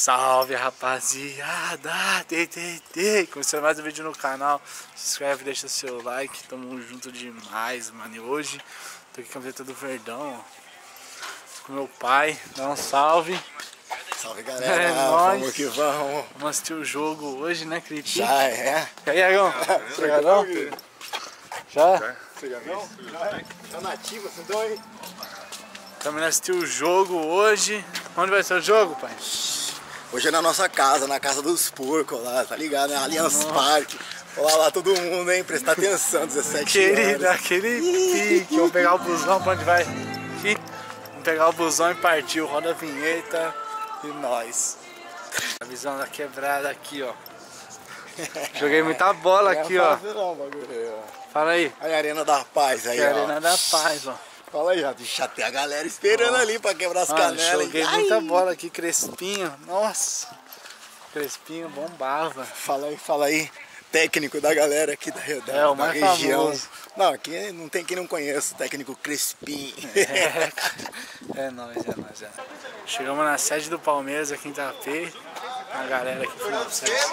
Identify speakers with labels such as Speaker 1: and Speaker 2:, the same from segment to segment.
Speaker 1: Salve rapaziada, começando mais um vídeo no canal. Se inscreve, deixa seu like, tamo junto demais, mano. E hoje tô aqui com a camiseta do Verdão, ó, com meu pai, dá um salve.
Speaker 2: Salve galera, vamos que vamos.
Speaker 1: Vamos assistir o jogo hoje, né, Clipe?
Speaker 2: Já é.
Speaker 1: E aí, Iagão? Chegadão? Já?
Speaker 2: Chegadão? Tá nativa, você deu aí?
Speaker 1: Estamos indo assistir o jogo hoje. Onde vai ser o jogo, pai?
Speaker 2: Hoje é na nossa casa, na casa dos porcos lá, tá ligado, né? Allianz Parque. Olá lá todo mundo, hein? Prestar atenção, 17 horas.
Speaker 1: Aquele pique. Vamos pegar o busão, pra onde vai? Aqui. Vamos pegar o busão e partiu. Roda a vinheta e nós. A visão da quebrada aqui, ó. Joguei muita bola aqui, ó. Fala aí.
Speaker 2: Aí a Arena da Paz aí, ó.
Speaker 1: Arena da Paz, ó.
Speaker 2: Fala aí, ó. Já tem a galera esperando ali pra quebrar as canelas.
Speaker 1: Joguei muita bola aqui, Crespinho. Nossa. Crespinho bombava.
Speaker 2: Fala aí. Técnico da galera aqui da
Speaker 1: o mais
Speaker 2: região.
Speaker 1: Famoso.
Speaker 2: Não, aqui não tem quem não conheça o técnico Crespinho.
Speaker 1: É nóis. Chegamos na sede do Palmeiras aqui em Itapê. A galera aqui foi no processo.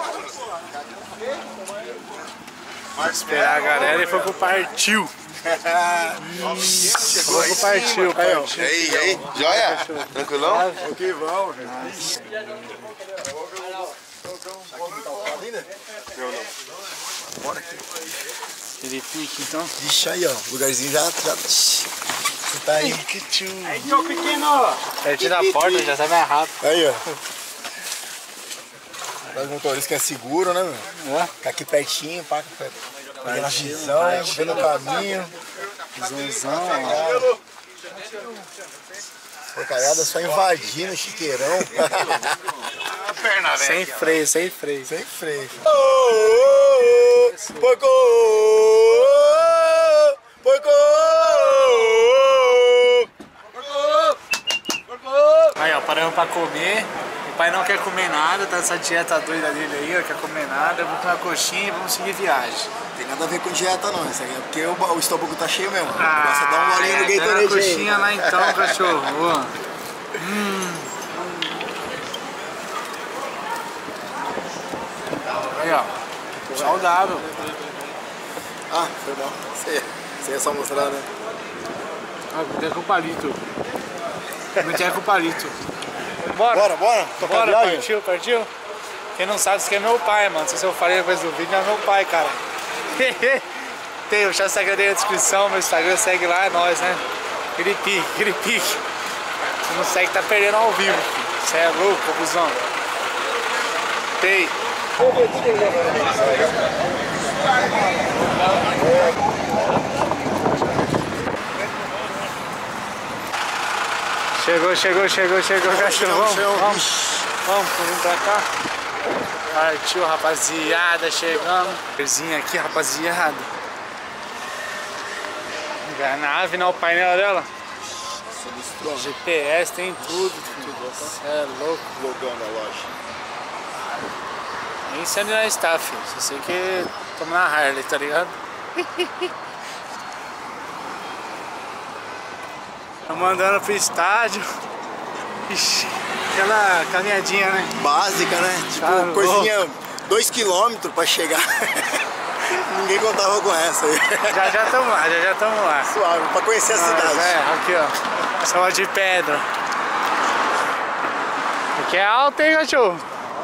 Speaker 1: Esperar a galera e foi pro partiu. Partiu.
Speaker 3: E aí, joia? Tranquilão?
Speaker 2: O que vamos,
Speaker 1: Ele pique, então.
Speaker 2: Vixe, aí, ó. O lugarzinho já. Você tá aí.
Speaker 1: Aí, seu pequeno! Pertinho da porta, já sai mais rápido.
Speaker 2: Aí, ó. Os motoristas que é seguro, né, meu? Ficar aqui pertinho, pá, pegando a visão, vendo o caminho.
Speaker 1: Visãozão, ó.
Speaker 2: Porcaiada só invadindo o chiqueirão.
Speaker 1: Sem freio.
Speaker 2: Sem freio. Porco!
Speaker 1: Aí, ó, paramos pra comer. O pai não quer comer nada, tá nessa dieta doida dele aí, ó, quer comer nada. Eu vou comer uma coxinha e vamos seguir viagem.
Speaker 2: Tem nada a ver com dieta não, isso aí é porque o estômago tá cheio mesmo. Basta dar um golinho no
Speaker 1: Gatorade.
Speaker 2: Gatorade aí.
Speaker 1: Coxinha lá então, cachorro. Aí, ó, saudável.
Speaker 2: Ah, foi bom. Você é só mostrar, né?
Speaker 1: Ah, vou ter com o palito. Vou ter com o palito. Bora.
Speaker 2: Tocar viagem?
Speaker 1: Partiu? Quem não sabe, isso aqui é meu pai, mano. Se eu falei depois do vídeo, é meu pai, cara. Tem o Instagram aí na descrição, meu Instagram, segue lá, é nóis, né? Aquele pique. Se não segue, tá perdendo ao vivo. Você é louco, confusão. Tem. Chegou, cachorro. Vamos pra cá. Partiu, rapaziada, chegamos. Coisinha aqui, rapaziada. A nave, não, o painel dela. GPS, tem tudo. Você é louco.
Speaker 2: Logão da loja.
Speaker 1: Nem sei onde nós está, filho. Só sei que estamos na Harley, tá ligado? Estamos andando pro estádio. Ixi, aquela caminhadinha, né?
Speaker 2: Básica, né? Tipo,
Speaker 1: Tá
Speaker 2: coisinha 2 km pra chegar. Ninguém contava com essa aí.
Speaker 1: Já estamos lá.
Speaker 2: Suave, pra conhecer a cidade.
Speaker 1: Aqui, ó. Só de pedra. Aqui é alto, hein, cachorro?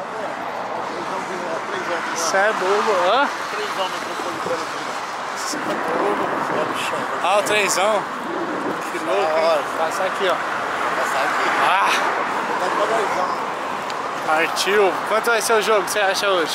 Speaker 1: Isso é bobo, ó. Ah, o trenzão. Que louco, hein? Passar aqui, ó. Ah! Partiu. Quanto vai ser o jogo que você acha hoje?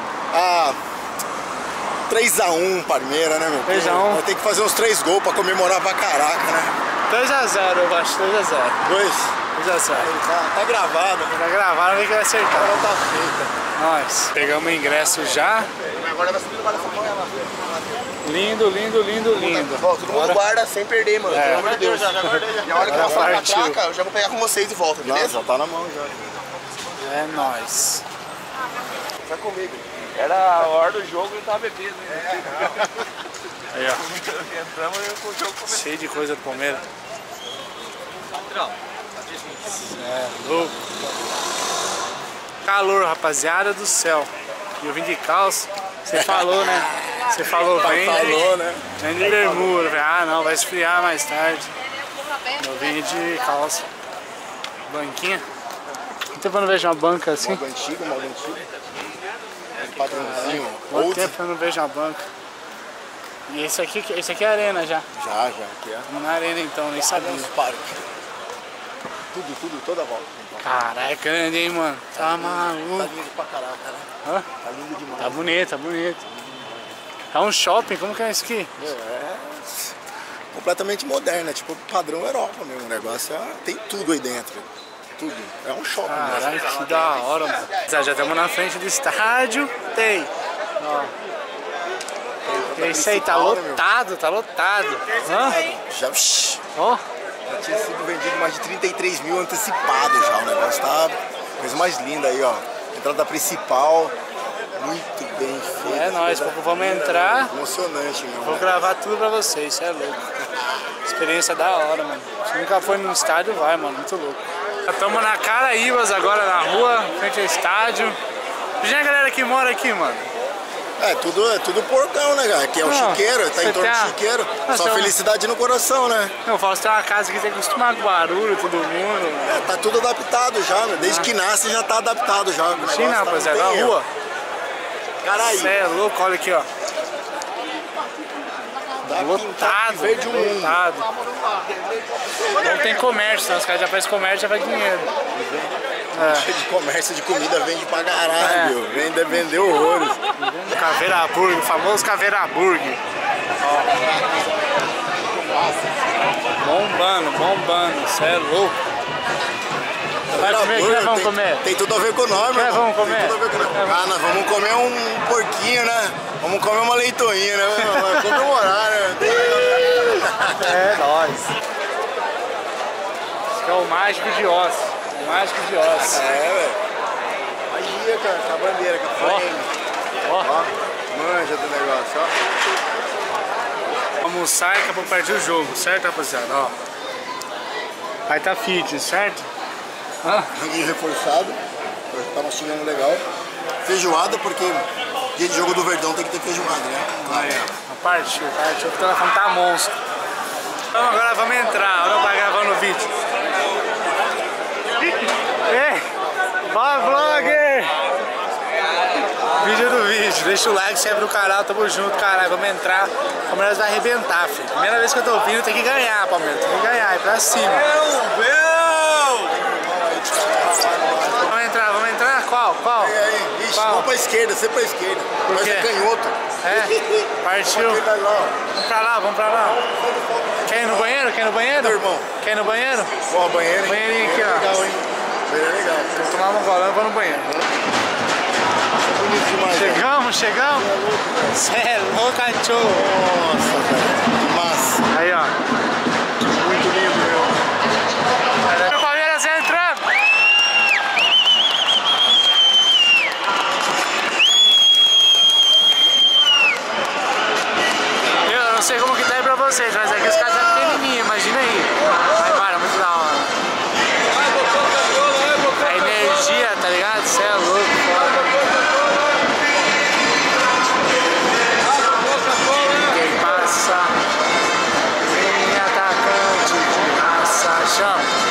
Speaker 2: 3x1 Palmeiras, né, meu?
Speaker 1: 3x1.
Speaker 2: Vai ter que fazer uns 3 gols pra comemorar pra caraca, né?
Speaker 1: 2x0, eu acho. 2x0. 2x0.
Speaker 2: Tá gravado.
Speaker 1: Tá gravado, vamos ver que vai acertar.
Speaker 2: Tá feita.
Speaker 1: Nós pegamos o ingresso já.
Speaker 2: Agora vai subir no Barça.
Speaker 1: Lindo.
Speaker 2: Todo mundo guarda sem perder, mano. Pelo amor de Deus. E a hora que eu for pra traca, eu já vou pegar com vocês de volta, beleza? Já tá na mão já.
Speaker 1: É nóis.
Speaker 2: Vai comigo.
Speaker 3: Era a hora do jogo e tava bebendo, né?
Speaker 1: Aí, ó.
Speaker 3: Entramos e o jogo começou.
Speaker 1: Cheio de coisa do Palmeiras.
Speaker 3: Patrão,
Speaker 1: É louco. Calor, rapaziada do céu. E eu vim de calça. Você falou, né? Você falou bem.
Speaker 2: Falou, né?
Speaker 1: Vem de bermuda. Ah, não, vai esfriar mais tarde. Eu vim de calça. Banquinha. Muito tempo eu não vejo uma banca assim.
Speaker 2: Modo antigo. Padrãozinho.
Speaker 1: Quanto tempo eu não vejo uma banca. E esse aqui é a arena já.
Speaker 2: Já, aqui é.
Speaker 1: Na arena então, nem sabia.
Speaker 2: Tudo, toda a volta.
Speaker 1: Caralho, é grande, hein, mano. Tá maluco.
Speaker 2: Tá lindo pra caraca, né?
Speaker 1: Hã?
Speaker 2: Tá lindo demais.
Speaker 1: Tá bonito, tá bonito. É um shopping, como que é isso aqui?
Speaker 2: É completamente moderno, é tipo padrão Europa mesmo. O negócio tem tudo aí dentro. Tudo. É um shopping.
Speaker 1: Caralho, que da hora, mano. Já estamos na frente do estádio. Tem. Ó. É isso aí, tá lotado, tá lotado. Hã?
Speaker 2: Já,
Speaker 1: Ó.
Speaker 2: já tinha sido vendido mais de 33 mil antecipado já. O negócio tá coisa mais linda aí, ó. Entrada principal, muito bem feita.
Speaker 1: É nóis, vamos entrar.
Speaker 2: Emocionante, meu.
Speaker 1: Vou gravar tudo pra vocês, isso é louco. Experiência da hora, mano. Se nunca foi no estádio, vai, mano, muito louco. Estamos na Caraíbas agora, na rua, frente ao estádio. Já a galera que mora aqui, mano.
Speaker 2: É tudo porcão, né, cara? Aqui é o chiqueiro, tá em torno do chiqueiro. Só felicidade no coração, né?
Speaker 1: Eu falo, você tem uma casa que tem que acostumar com barulho, todo mundo.
Speaker 2: É, tá tudo adaptado já, né? Desde que nasce já tá adaptado já.
Speaker 1: Sim, rapaziada, na rua.
Speaker 2: Caraí.
Speaker 1: Você é louco, olha aqui, ó. Lotado,
Speaker 2: verde
Speaker 1: lotado. Não tem comércio, né? Os caras já fazem comércio, já faz dinheiro.
Speaker 2: Cheio de comércio de comida, vende pra caralho, vende vender horrores.
Speaker 1: Caveira Burger, o famoso Caveira Burger. Bombando, você é louco. Vai comer, o que nós vamos comer?
Speaker 2: Tem tudo a ver com o nome,
Speaker 1: né? Vamos comer?
Speaker 2: Tem tudo a ver com o nome. Ah, nós vamos comer um porquinho, né? Vamos comer uma leitoinha, né? Vamos comemorar, né?
Speaker 1: É nóis. Esse é o Mágico de Oz. O Mágico de Oz.
Speaker 2: É, velho. Magia, cara, com a bandeira, com a frame.
Speaker 1: Ó.
Speaker 2: Manja do negócio, ó.
Speaker 1: Vamos almoçar e acabou perder o jogo, certo, rapaziada? Ó. Aí tá fitness, certo?
Speaker 2: Ranguinho reforçado, tá mastigando legal. Feijoada, porque dia de jogo do Verdão tem que ter feijoada, né?
Speaker 1: Aí, ó. Partiu, o telefone tá monstro. Então agora vamos entrar, olha o pai gravando o vídeo. Ei, vai vlogger! Vídeo do vídeo, deixa o like, se inscreve no canal, tamo junto, caralho, vamos entrar. O Palmeiras vai arrebentar, filho. Primeira vez que eu tô vindo, tem que ganhar, Palmeiras, tem que ganhar, é pra cima. Vamos entrar? Qual?
Speaker 2: Ixi, vamos pra esquerda, sempre pra esquerda.
Speaker 1: Por
Speaker 2: Mas
Speaker 1: quê?
Speaker 2: é canhoto.
Speaker 1: É? Partiu. Vamos pra lá. Quer ir no banheiro?
Speaker 2: Meu irmão.
Speaker 1: Quer ir no banheiro?
Speaker 2: Ó, banheiro.
Speaker 1: Banheirinho aqui, ó.
Speaker 2: Legal, hein? Banheiro legal.
Speaker 1: Vou tomar um golão e vou no banheiro.
Speaker 2: Bonito demais.
Speaker 1: Chegamos. Cê é louco, cachorro.
Speaker 2: Nossa, cara. Que massa.
Speaker 1: Aí, ó.
Speaker 2: Muito lindo, meu.
Speaker 1: O Palmeiras entrando. Eu não sei como que tá aí pra vocês, mas aqui os caras são pequenininhos, imagina aí. Vai embora, muito da hora. A energia, tá ligado? Cê é louco, foda. Ninguém passa. Vem atacante de raça, chama.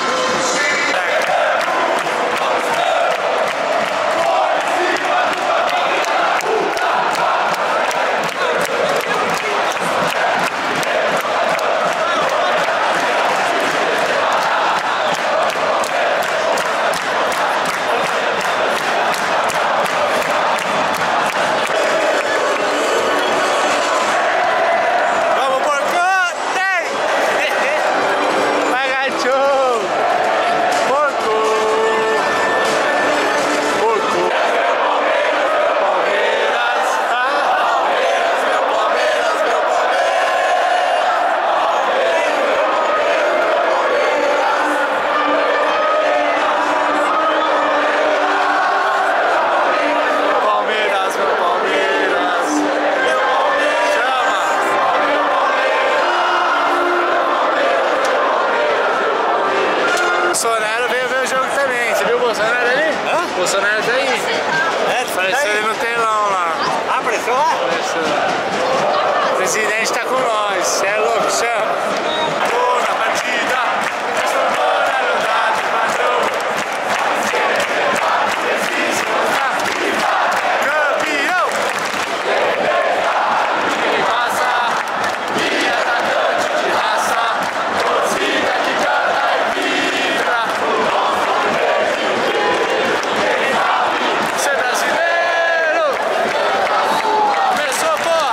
Speaker 1: Bolsonaro veio ver o jogo também. Você viu o Bolsonaro ali? Bolsonaro tá aí. presidente tá com nós, cê é louco, chama. Tô na partida, transformou na verdade, patrão. Campeão! Ele passa, e atacante de raça, torcida que canta e vibra. Ser brasileiro! Começou, pô!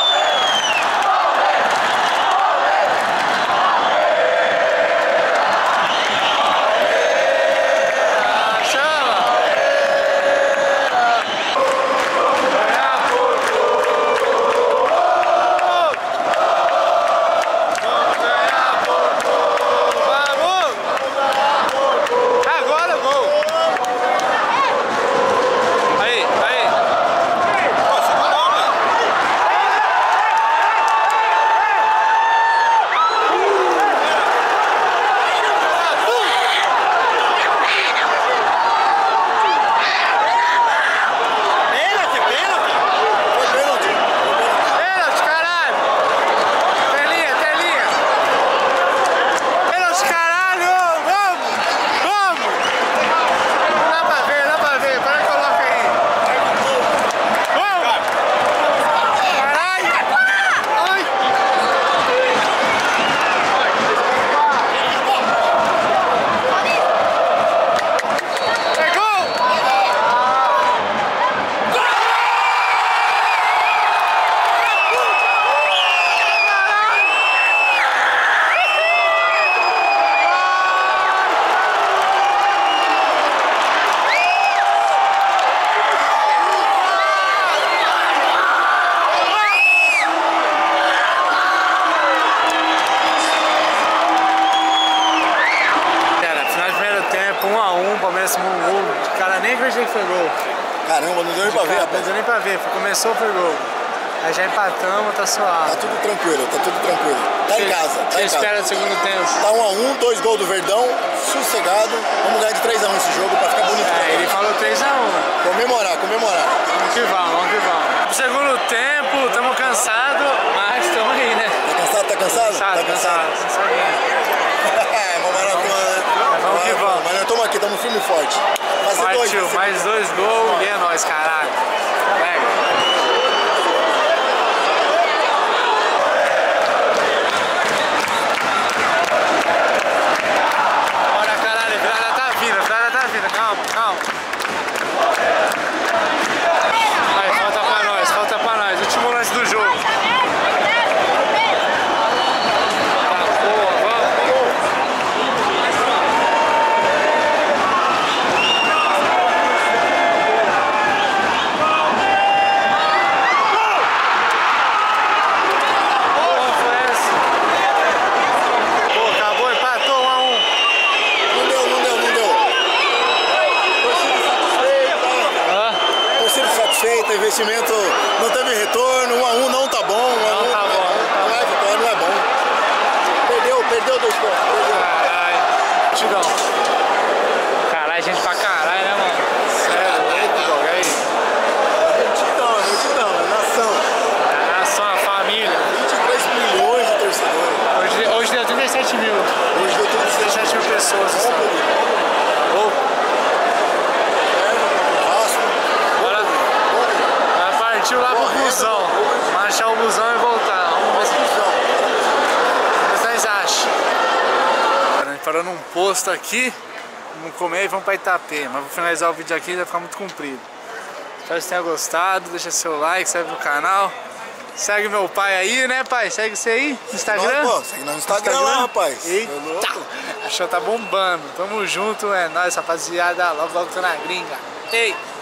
Speaker 1: Palmeiras tomou um gol, o cara nem acreditou que foi gol.
Speaker 2: Caramba, não deu nem pra ver, rapaz.
Speaker 1: Não deu nem pra ver, começou, foi gol. Aí já empatamos, tá suave.
Speaker 2: Tá tudo tranquilo, tá tudo tranquilo. Tá em casa, tá em casa.
Speaker 1: Espera do segundo tempo.
Speaker 2: Tá 1-1, 2 gols do Verdão, sossegado. Vamos ganhar de 3-1 esse jogo pra ficar bonito.
Speaker 1: Ele falou 3-1.
Speaker 2: Comemorar.
Speaker 1: Vamos que vamos. Pro segundo tempo, tamo cansados, mas tamo aí, né?
Speaker 2: Tá cansado?
Speaker 1: Tá cansado.
Speaker 2: É uma maratona, né?
Speaker 1: Vamos que vamos.
Speaker 2: Mas nós estamos aqui, estamos firme e forte.
Speaker 1: Partiu, mais 2 gols e é nóis, caralho. Pega. Bora, caralho, a virada tá vindo. Calma. Aí, falta pra nós. Último lance do jogo.
Speaker 2: Investimento não teve retorno, 1-1 não tá bom.
Speaker 1: Não tá bom.
Speaker 2: Não é vitória, não é bom. Perdeu 2 pontos.
Speaker 1: Caralho. Tigão. Caralho, gente pra caralho, né, mano? Sério, louco, aí.
Speaker 2: Multidão, nação.
Speaker 1: A nação, a família.
Speaker 2: 23 milhões de torcedores.
Speaker 1: Hoje deu 37 mil.
Speaker 2: Hoje deu
Speaker 1: 37 mil pessoas. Louco. Partiu lá pro busão, achar o busão e voltar. Vamos ver se vocês acham. Parando num posto aqui, vamos comer e vamos pra Itapema. Mas vou finalizar o vídeo aqui, vai ficar muito comprido. Espero que vocês tenham gostado, deixa seu like, segue no canal. Segue meu pai aí, né, pai? Segue você aí no Instagram?
Speaker 2: Não, pô, segue no Instagram lá, rapaz.
Speaker 1: Eita, o show tá bombando. Tamo junto, é nóis, rapaziada. Logo tô na gringa. Ei!